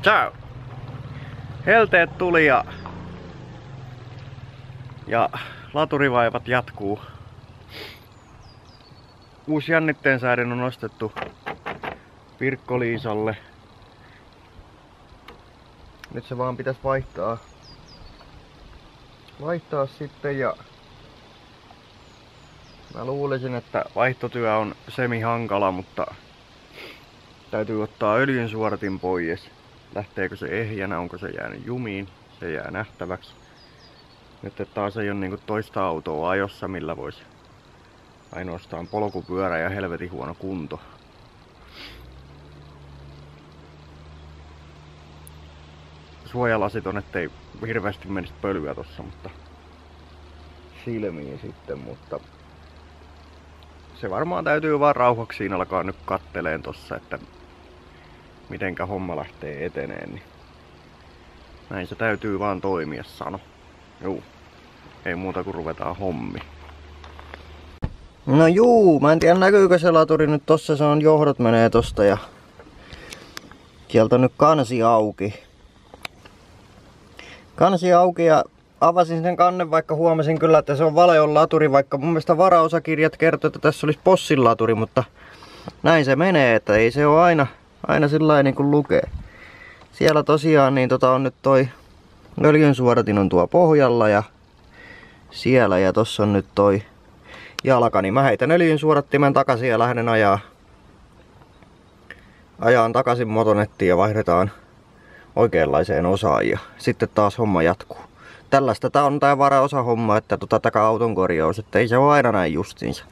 Ciao! Helteet tuli ja laturivaivat jatkuu. Uusi jännitteensärin on nostettu Pirkko-Liisalle. Nyt se vaan pitäisi vaihtaa sitten ja mä luulisin, että vaihtotyö on semi-hankala, mutta täytyy ottaa öljynsuodatin pois. Lähteekö se ehjänä, onko se jäänyt jumiin, se jää nähtäväksi. Nyt taas ei ole niinku toista autoa ajossa, millä voisi ainoastaan polkupyörä ja helvetin huono kunto. Suojalasit on, ettei hirveästi menisi pölyä tossa, mutta silmiin sitten, mutta se varmaan täytyy vaan rauhaksiin alkaa nyt katteleen tossa, että mitenkä homma lähtee eteneen, niin näin se täytyy vaan toimia, sano. Juu, ei muuta kuin ruvetaan hommi. No juu, mä en tiedä näkyykö se laturi nyt tossa, se on johdot menee tosta ja sieltä on nyt kansi auki. Kansi auki ja avasin sen kannen, vaikka huomasin kyllä, että se on Valeon laturi, vaikka mun mielestä varaosakirjat kertoo, että tässä olisi Possin laturi, mutta näin se menee, että ei se ole aina sillä niin kuin lukee. Siellä tosiaan niin on nyt toi öljynsuodatin on tuo pohjalla ja siellä ja tossa on nyt toi jalka, niin mä heitän öljynsuodattimen takaisin ja lähden ajaan takaisin motonettiin ja vaihdetaan oikeanlaiseen osaan ja sitten taas homma jatkuu. Tällaista tää on tää varaosahomma, että takaa auton korjaus, että ei se ole aina näin justiinsa.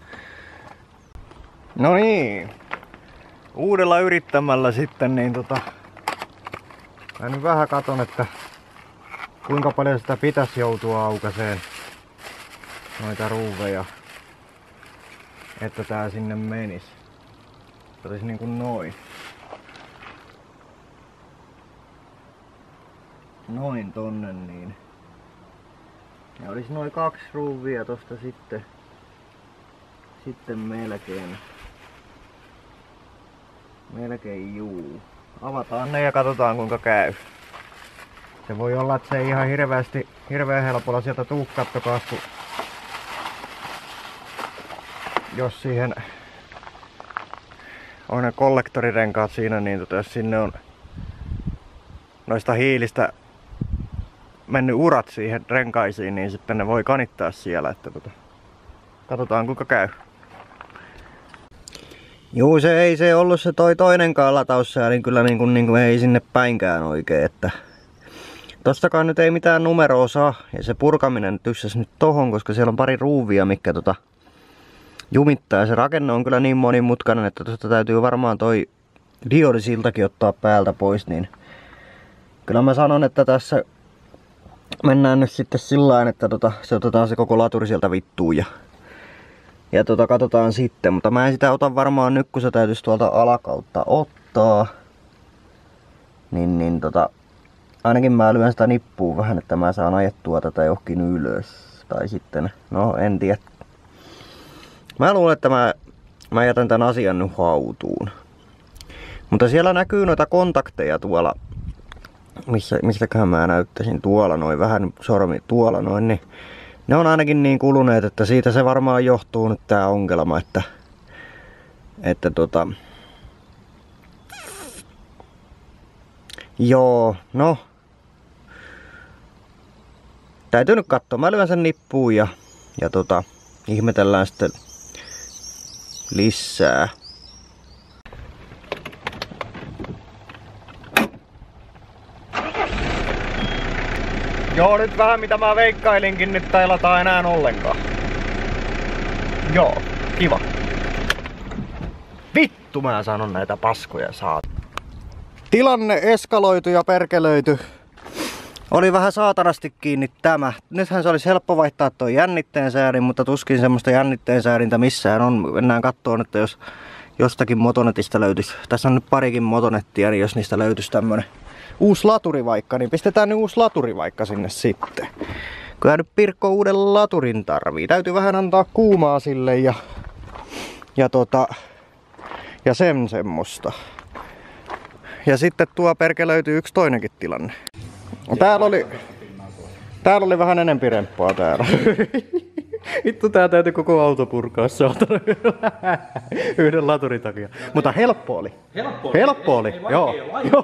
No niin, uudella yrittämällä sitten niin mä nyt vähän katon, että kuinka paljon sitä pitäisi joutua aukaseen noita ruuveja, että tää sinne menisi. Se olisi niin kuin noin. Noin tonne niin. Ja olisi noin 2 ruuvia tosta sitten melkein juu. Avataan ne ja katsotaan kuinka käy. Se voi olla, että se ei ihan hirveän helpolla sieltä tuu, kattokaas, kun jos siihen on ne kollektorirenkaat siinä, niin jos sinne on noista hiilistä mennyt urat siihen renkaisiin, niin sitten ne voi kanittaa siellä, että katsotaan kuinka käy. Juu, se ei se ollut se toinenkaan lataussäädin kyllä niin kuin ei sinne päinkään oikein, että tostakaan nyt ei mitään numeroa saa ja se purkaminen tyssäs nyt tohon, koska siellä on pari ruuvia, mikä jumittaa ja se rakenne on kyllä niin monimutkainen, että tosta täytyy varmaan toi diodisiltakin ottaa päältä pois, niin kyllä mä sanon, että tässä mennään nyt sitten sillain, että se otetaan se koko laturi sieltä vittuun ja katsotaan sitten, mutta mä en sitä ota varmaan nyt, kun se täytyisi tuolta alakautta ottaa. Niin ainakin mä lyön sitä nippuun vähän, että mä saan ajettua tätä johonkin ylös. Tai sitten, no en tiedä. Mä luulen, että mä jätän tän asian nyt hautuun. Mutta siellä näkyy noita kontakteja tuolla. Mistäköhän mä näyttäisin tuolla noin, vähän sormi tuolla noin, niin ne on ainakin niin kuluneet, että siitä se varmaan johtuu nyt tää ongelma, että joo, no täytyy nyt katsoa, mä lyön sen nippuun ja ihmetellään sitten lisää. Joo, nyt vähän mitä mä veikkailinkin, nyt ei lata enää ollenkaan. Joo, kiva. Vittu mä sanon näitä paskoja saat. Tilanne eskaloitu ja perkelöity. Oli vähän saatanasti kiinni tämä. Nythän se olisi helppo vaihtaa toi jännitteensärin, mutta tuskin semmoista jännitteensärintä missään on. Mennään kattoon, että jos jostakin motonetista löytyisi. Tässä on nyt parikin motonettia, niin jos niistä löytyisi tämmönen uusi laturi vaikka, niin pistetään nyt uusi laturi vaikka sinne sitten. Kyllä nyt Pirkko uuden laturin tarvii. Täytyy vähän antaa kuumaa sille ja Ja sitten tuo perke löytyy yksi toinenkin tilanne. No, täällä oli vähän enempi remppaa täällä. Vittu, tää täytyy koko auto purkaa saatana yhden laturin takia. Mutta helppo oli. Helppo oli. Joo.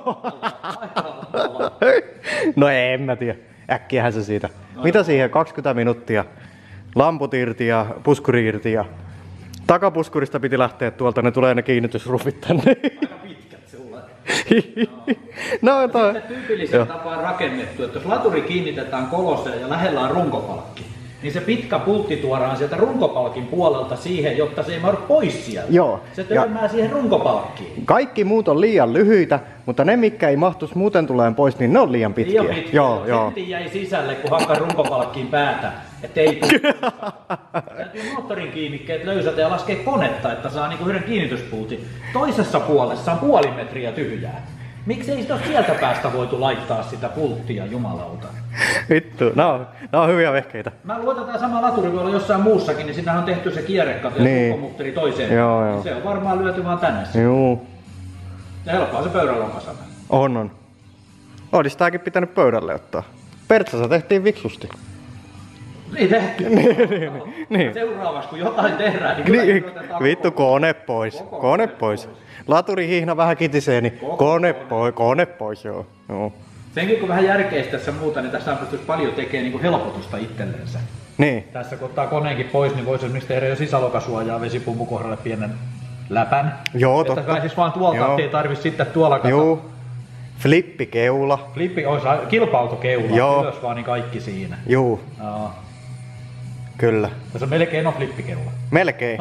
No en mä tiedä. Äkkiähän se siitä. Mitä siihen? 20 minuuttia. Lamput irti ja puskuri irti ja takapuskurista piti lähteä tuolta. Ne tulee ne kiinnitysruffit tänne. Aika pitkät sulla. No toi. Tyypillisen tapaan rakennettu, että jos laturi kiinnitetään koloseen ja lähellä on runkopalkki, niin se pitkä pultti tuodaan sieltä runkopalkin puolelta siihen, jotta se ei mahdu pois sieltä. Joo. Se törmää siihen runkopalkkiin. Kaikki muut on liian lyhyitä, mutta ne mitkä ei mahtuisi muuten tulee pois, niin ne on liian pitkiä. Liian pitkiä. Joo. Setti jäi sisälle, kun hakkaa runkopalkkiin päätä, ettei tule. Täytyy moottorin kiinnikkeet löysätä ja laskea konetta, että saa niinku yhden kiinnityspultin. Toisessa puolessa on 0,5 metriä tyhjää. Miksi ei sitä sieltä päästä voitu laittaa sitä pulttia, jumalauta? Vittu, nää on hyviä vehkeitä. Mä luotan tää sama laturi voi olla jossain muussakin, niin sinähän on tehty se kierrekato ja niin. sukomutteri toiseen. Joo. Se on varmaan lyöty vaan tänne. Joo. Ja helppoa se pöydällä on kasana. On. Olis tääkin pitänyt pöydälle ottaa. Pertsassa tehtiin viksusti. Niin tehty. niin. Seuraavaksi kun jotain tehdään, niin vittu, kone pois. Kone pois. Laturi hihna vähän kitisee, niin kone pois, joo. Senkin kun vähän järkeistä tässä muuta, niin tässä pystyisi paljon tekemään niin kuin helpotusta itsellensä. Niin. Tässä kun ottaa koneenkin pois, niin voisi esimerkiksi tehdä jo sisälokasuojaa vesipumpun kohdalle pienen läpän. Joo, että totta. siis vaan tuolta, ettei tarvitse sitten tuolla katsoa. Joo. Flippikeula. Kilpa-autokeula. Joo. Ylös vaan niin kaikki siinä. Joo. No. Kyllä. Tässä on melkein flippikeula. Melkein.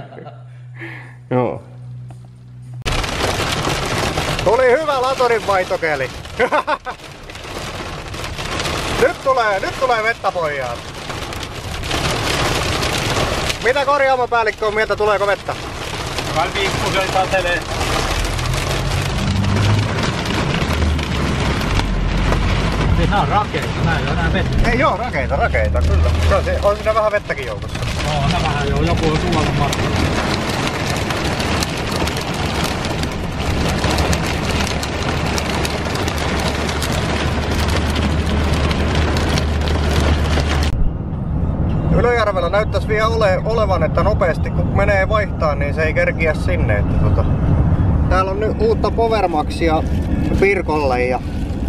Joo. Tuli hyvä laturin vaihtokeli. nyt tulee vettä pojaan. Mitä korjaamopäällikkö on mieltä, tuleeko vettä? Vähän pikkusen satelee. Nämä on rakeita, nämä ei ole enää vettä. Ei oo rakeita, kyllä. On siinä vähän vettäkin joukossa. No, nämähän jo joku on suolannut matkalla. Ylöjärvellä näyttäisi vielä olevan, että nopeasti kun menee vaihtaa, niin se ei kerkiä sinne. Että täällä on nyt uutta Powermaxia Pirkolle ja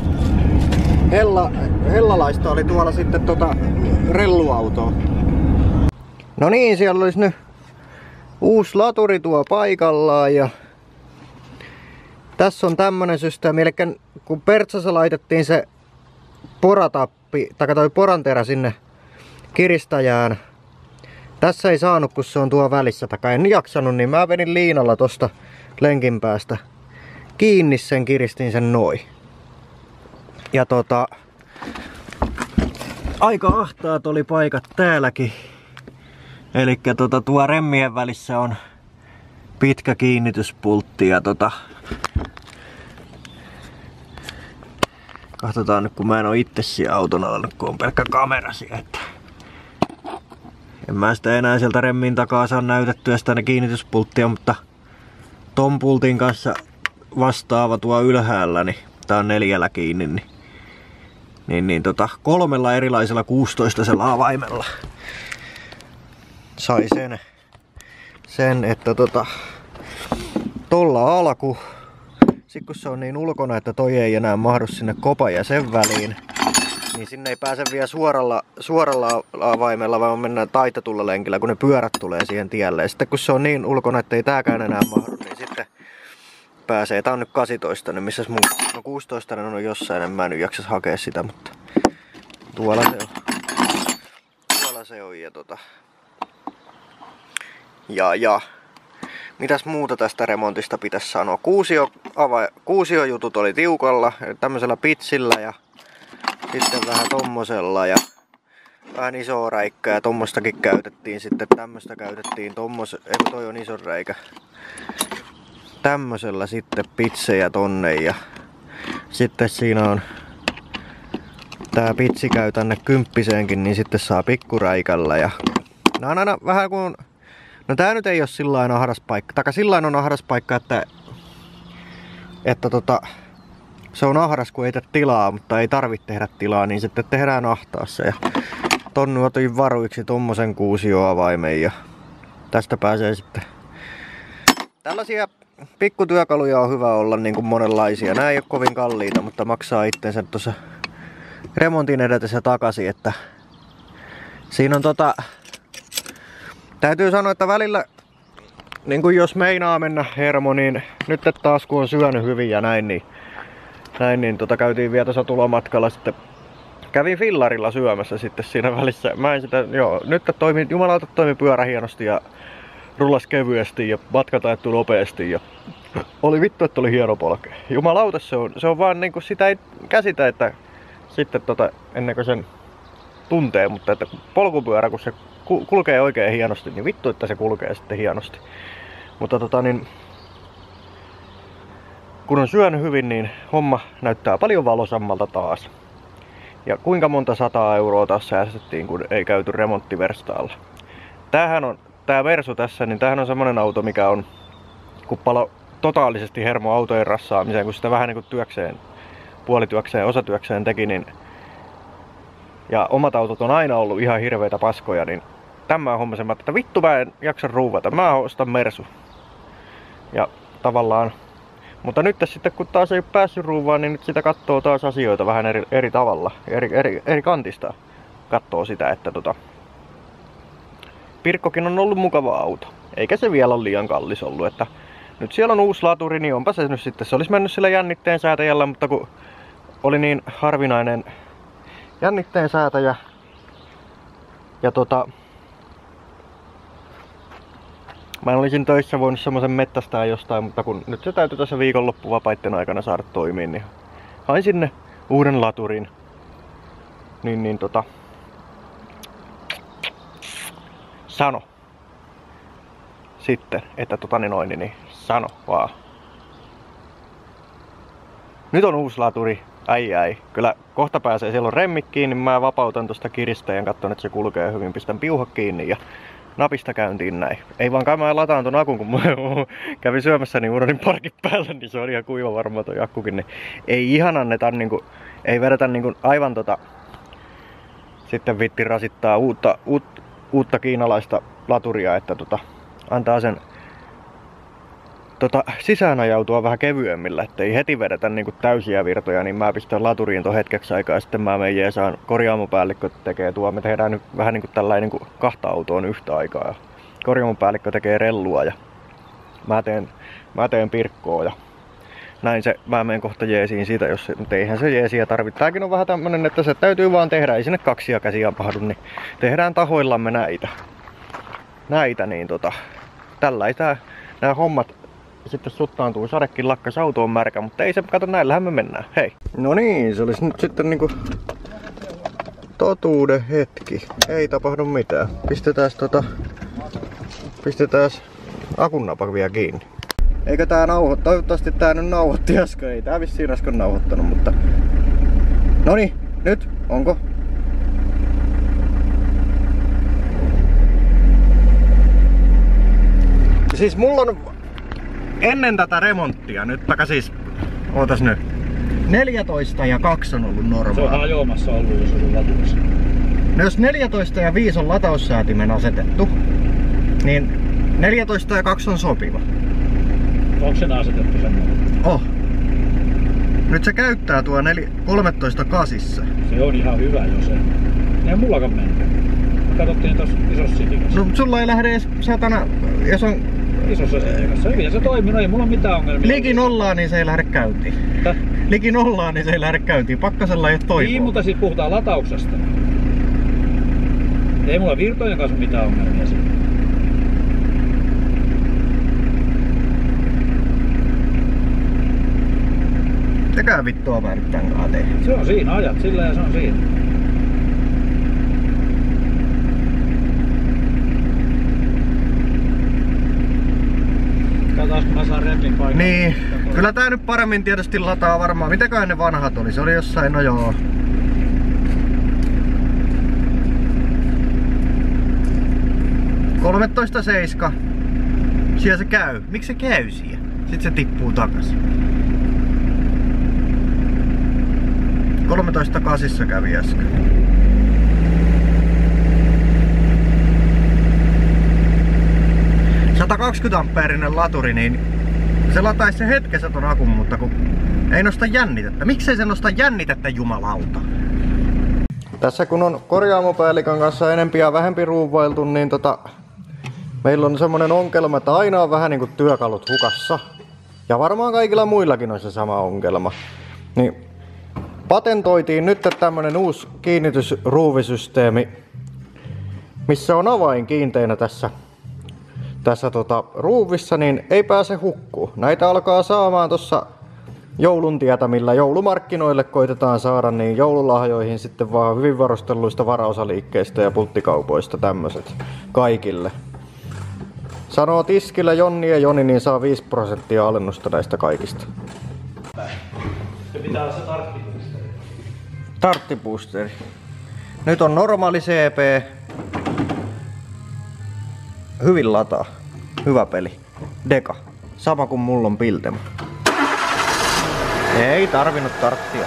Hellalaista oli tuolla sitten relluautoa. No niin, siellä olisi nyt uusi laturi tuo paikallaan ja tässä on tämmönen systeemi, eli kun Pertsassa laitettiin se poratappi, tai toi poranterä sinne kiristäjään. Tässä ei saanut, kun se on tuo välissä takaa. En jaksanut, niin mä vedin liinalla tosta lenkin päästä kiinni sen, kiristin sen noin. Ja aika ahtaat oli paikat täälläkin. Elikkä tuo remmien välissä on pitkä kiinnityspultti ja katsotaan nyt, kun mä en oo itse siellä auton alla, kun on pelkkä kamera siellä, että en mä sitä enää sieltä remmin takaa saa näytettyä sitä ne kiinnityspulttia, mutta ton pultin kanssa vastaava tuo ylhäällä, niin tää on 4 kiinni, niin 3 erilaisella 16 avaimella sai sen että tolla alku. Sitten kun se on niin ulkona, että toi ei enää mahdu sinne kopan ja sen väliin, niin sinne ei pääse vielä suoralla avaimella, vaan mennään taitetulla lenkillä, kun ne pyörät tulee siihen tielle. Ja sitten kun se on niin ulkona, että ei tääkään enää mahdu, niin sitten pääsee. Tää on nyt 18, niin missäs mun, no 16 on jossain, en mä nyt jaksas hakea sitä, mutta tuolla se on. Tuolla se on ja mitäs muuta tästä remontista pitäisi sanoa? Kuusiojutut oli tiukalla, tämmöisellä pitsillä ja sitten vähän tommosella ja vähän isoa räikkää ja tommostakin käytettiin. Sitten tämmöstä käytettiin toi on iso reikä. Tämmöisellä sitten pitsejä tonne ja sitten siinä on tää pitsi käy tänne 10-seenkin, niin sitten saa pikkuräikällä ja nää on aina vähän kuin. No tää nyt ei oo sillain ahdas paikka. Taka sillain on ahdas paikka, että että se on ahdas, kun ei tee tilaa, mutta ei tarvitse tehdä tilaa, niin sitten tehdään ahtaassa. Ja tonne otin varuiksi tommosen kuusioavaimen ja tästä pääsee sitten. Tällaisia pikkutyökaluja on hyvä olla niin kuin monenlaisia. Nämä ei ole kovin kalliita, mutta maksaa itsensä tuossa remontin edetessä takaisin, että siinä on täytyy sanoa, että välillä niin kuin jos meinaa mennä hermo, niin nyt taas kun on syönyt hyvin ja näin, niin käytiin vielä tuossa tulomatkalla sitten. Kävin fillarilla syömässä sitten siinä välissä. Mä en sitä, nyt jumalauta toimi pyörä hienosti ja rullas kevyesti ja matka taittu nopeasti ja oli vittu, että oli hieno polke. Jumalauta se on vaan niinku sitä ei käsitä, että sitten ennen kuin sen tuntee, mutta että polkupyörä kun se kulkee oikein hienosti, niin vittu, että se kulkee sitten hienosti. Mutta kun on syönyt hyvin, niin homma näyttää paljon valosammalta taas. Ja kuinka monta 100 € taas säästettiin, kun ei käyty remonttiverstaalla. Tää Versu tässä, niin tämähän on semmonen auto, mikä on, kun palo totaalisesti hermo autojen rassaamiseen, kun sitä vähän niin kuin puolityökseen, osatyökseen teki, niin ja omat autot on aina ollut ihan hirveitä paskoja, niin tämä on homma että vittu mä en jaksa ruuvata, mä ostan Mersu. Ja tavallaan, mutta nyt sitten kun taas ei ole päässyt ruuvaan, niin nyt sitä katsoo taas asioita vähän eri tavalla, eri kantista katsoo sitä, että Pirkkokin on ollut mukava auto, eikä se vielä ole liian kallis ollut, että nyt siellä on uusi laturi, niin onpa se nyt sitten, se olisi mennyt sillä jännitteen säätäjällä, mutta kun oli niin harvinainen jännitteen säätäjä ja mä olisin töissä voinut semmosen mettästää jostain, mutta kun nyt se täytyy tässä viikonloppuvapaitten aikana saada toimiin, niin hain sinne uuden laturin. Sano sitten, että niin sano vaan. Nyt on uusi laturi. Ai. Kyllä kohta pääsee, siellä on remmit kiinni, mä vapautan tosta kiristäjän, katson, että se kulkee hyvin, pistän piuhat kiinni ja napista käyntiin näin. Ei vaan kai mä lataan ton akun, kun mä kävin syömässä niin unohdin parkin päällä, niin se on ihan kuiva varmaan toi akkukin. Niin ei ihan anneta niinku, ei vedetä niinku aivan sitten vitti rasittaa uutta kiinalaista laturia, että antaa sen sisään ajautua vähän kevyemmillä, ettei heti vedetä niinku täysiä virtoja, niin mä pistän laturiin ton hetkeksi aikaa ja sitten mä menen jeesaan korjaamopäällikkö tekee me tehdään nyt vähän niinku tällainen niinku 2 autoon yhtä aikaa ja korjaamopäällikkö tekee rellua ja mä teen Pirkkoa ja näin mä menen kohta jeesiin siitä, jos mutta eihän se jeesiä tarvitse. Tääkin on vähän tämmönen, että se täytyy vaan tehdä, ei sinne 2 käsiä mahdu, niin tehdään tahoillamme näitä niin tällaista nämä hommat. Sitten suttaantuu, sadekin lakkas, auto on märkä, mutta ei se, kato, näillähän me mennään, hei. No niin, se olisi nyt sitten niinku totuuden hetki, ei tapahdu mitään. Pistetään akunnapa vielä kiinni. Eikö tää toivottavasti tää nyt nauhoitti äsken, ei tää vissiin äsken nauhoittanut, mutta noniin, nyt, onko? Siis mulla on ennen tätä remonttia, nyt siis, ootas nyt, 14 ja 2 on ollut normaali. Se on ajoimassa ollut, jos on laturissa. No jos 14 ja 5 on lataussäätimen asetettu, niin 14 ja 2 on sopiva. Onko sen asetettu semmoinen? Oh. Nyt se käyttää tuo 13 kasissa. Se on ihan hyvä jo se. Ei mullakaan mennyt. Katsottiin tossa isossa sitikassa. No sulla ei lähde edes satana, jos on isossa sitikassa. Hyvin se toimii, no ei mulla mitään ongelmia. Liki nollaa, niin se ei lähde käyntiin. Liki nollaa, niin se ei lähde käyntiin. Pakkasella ei ole toivoa. Niin, mutta siis puhutaan latauksesta. Ei mulla virtojen kanssa mitään ongelmia siinä. Tekää vittua mä nyt tän kanssa teen. Se on siinä, ajat sillä ja se on siinä. Katsotaan kun mä saan remmin paikan. Niin, kyllä tää nyt paremmin tietysti lataa varmaan. Mitäköhän ne vanhat oli? Se oli jossain, no joo. (13.7) Siellä se käy. Miksi se käy siellä? Sitten se tippuu takas. 13.8 kävi äsken. ampeerinen laturi, niin se lataisi se hetkessä ton akun, mutta kun ei nosta jännitettä. Miksei se nosta jännitettä, jumalauta? Tässä kun on korjaamopäällikön kanssa enempi ja vähempi ruuvailtu, niin meillä on semmonen ongelma, että aina on vähän niinku työkalut hukassa. Ja varmaan kaikilla muillakin on se sama ongelma. Niin patentoitiin nyt tämmönen uusi kiinnitysruuvisysteemi, missä on avain kiinteinä tässä ruuvissa, niin ei pääse hukkuu. Näitä alkaa saamaan tossa joulun tietä, millä joulumarkkinoille koitetaan saada niin joululahjoihin sitten vaan hyvin varustelluista varaosaliikkeistä ja pulttikaupoista tämmöset kaikille. Sanoo tiskillä Jonni ja Joni, niin saa 5% alennusta näistä kaikista. Se pitää olla se tarttiboosteri. Tarttiboosteri. Nyt on normaali CP. Hyvin lataa. Hyvä peli. Deka. Sama kuin mulla on Piltema. Ei tarvinnut tarttia.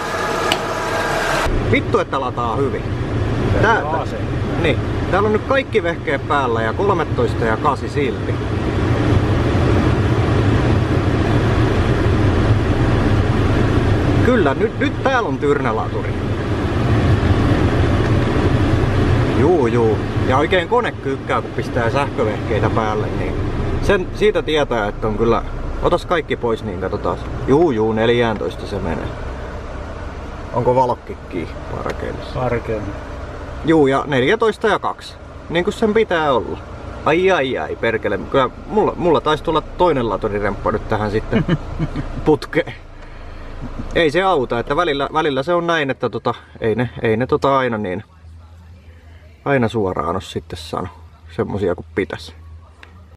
Vittu, että lataa hyvin. Niin. Täällä on nyt kaikki vehkeet päällä ja 13 ja 8 silti. Kyllä, nyt täällä on tyrnälaturi. Juu. Ja oikein kone kyykkää, kun pistää sähkövehkeitä päälle, niin siitä tietää, että on kyllä... Otas kaikki pois, niin katsotaan. Juu, 14 se menee. Onko valokki kiinni parkeilissa? Parkeilla. Juu, ja 14 ja 2. Niin kuin sen pitää olla. Ai, perkele. Kyllä mulla taisi tulla toinen laturiremppa nyt tähän sitten putkeen. Ei se auta, että välillä se on näin, että ei ne aina suoraan ole sitten sano semmosia kuin pitäisi.